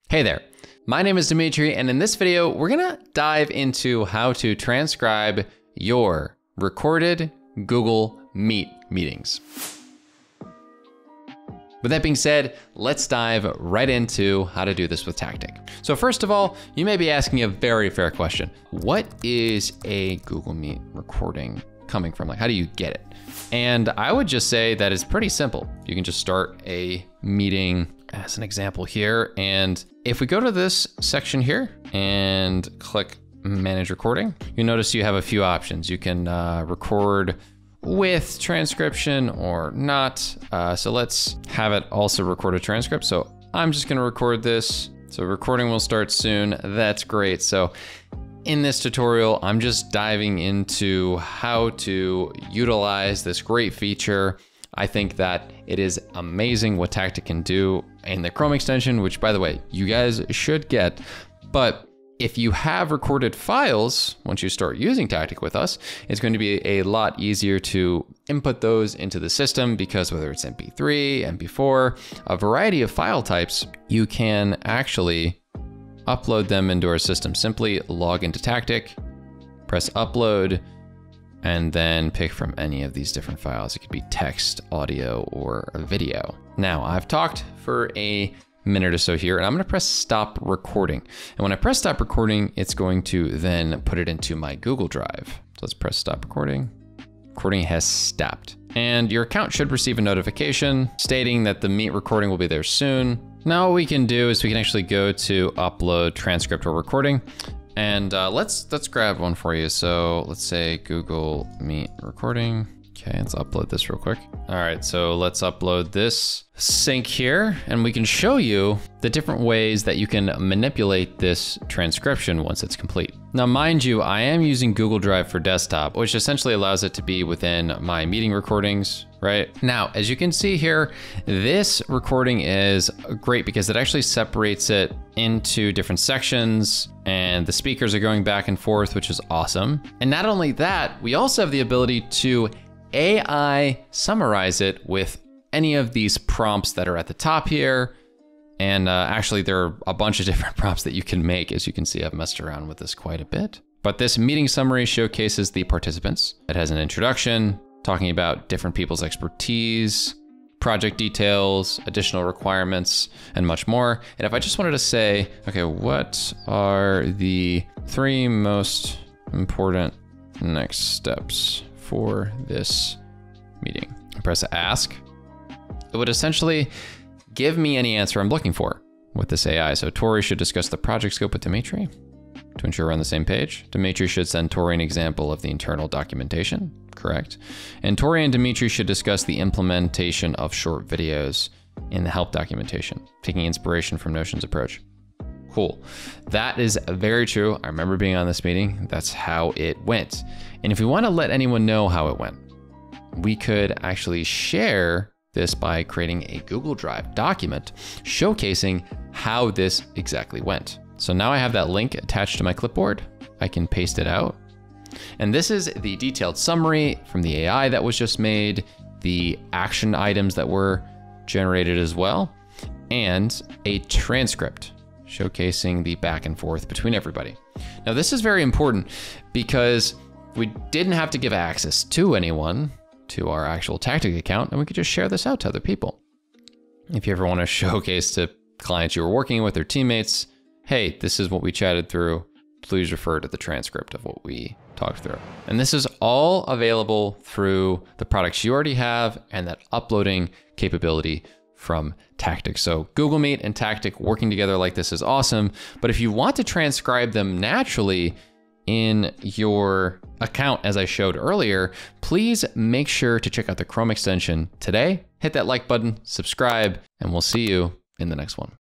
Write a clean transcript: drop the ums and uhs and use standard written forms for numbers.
Hey there, my name is Dimitri, and in this video, we're gonna dive into how to transcribe your recorded Google Meet meetings. With that being said, let's dive right into how to do this with Tactiq. So first of all, you may be asking a very fair question. What is a Google Meet recording coming from? Like, how do you get it? And I would just say that it's pretty simple. You can just start a meeting as an example here. And if we go to this section here and click Manage Recording, you notice you have a few options. You can record with transcription or not. So let's have it also record a transcript. So I'm just gonna record this. So recording will start soon. That's great. So in this tutorial, I'm just diving into how to utilize this great feature. I think that it is amazing what Tactiq can do in the Chrome extension, which by the way, you guys should get. But if you have recorded files, once you start using Tactiq with us, it's going to be a lot easier to input those into the system because whether it's MP3, MP4, a variety of file types, you can actually upload them into our system. Simply log into Tactiq, press upload, and then pick from any of these different files. It could be text, audio, or video. Now, I've talked for a minute or so here, and I'm gonna press stop recording. And when I press stop recording, it's going to then put it into my Google Drive. So let's press stop recording. Recording has stopped. And your account should receive a notification stating that the Meet recording will be there soon. Now what we can do is we can actually go to upload transcript or recording. And let's grab one for you. So let's say Google Meet recording. Okay, let's upload this real quick. All right, so let's upload this sync here, and we can show you the different ways that you can manipulate this transcription once it's complete. Now, mind you, I am using Google Drive for desktop, which essentially allows it to be within my meeting recordings, right? Now, as you can see here, this recording is great because it actually separates it into different sections, and the speakers are going back and forth, which is awesome. And not only that, we also have the ability to AI summarize it with any of these prompts that are at the top here. And actually there are a bunch of different prompts that you can make. As you can see, I've messed around with this quite a bit. But this meeting summary showcases the participants. It has an introduction talking about different people's expertise, project details, additional requirements, and much more. And if I just wanted to say, okay, what are the 3 most important next steps for this meeting? I press ask. It would essentially give me any answer I'm looking for with this AI. So Tori should discuss the project scope with Dimitri to ensure we're on the same page. Dimitri should send Tori an example of the internal documentation. Correct. And Tori and Dimitri should discuss the implementation of short videos in the help documentation, taking inspiration from Notion's approach. Cool. That is very true. I remember being on this meeting. That's how it went. And if we want to let anyone know how it went, we could actually share this by creating a Google Drive document showcasing how this exactly went. So now I have that link attached to my clipboard. I can paste it out. And this is the detailed summary from the AI that was just made, the action items that were generated as well, and a transcript showcasing the back and forth between everybody. Now this is very important because we didn't have to give access to anyone to our actual Tactiq account, and we could just share this out to other people. If you ever want to showcase to clients you were working with or teammates, hey, this is what we chatted through, please refer to the transcript of what we talked through. And this is all available through the products you already have and that uploading capability from Tactiq. So Google Meet and Tactiq working together like this is awesome. But if you want to transcribe them naturally in your account, as I showed earlier, please make sure to check out the Chrome extension today. Hit that like button, subscribe, and we'll see you in the next one.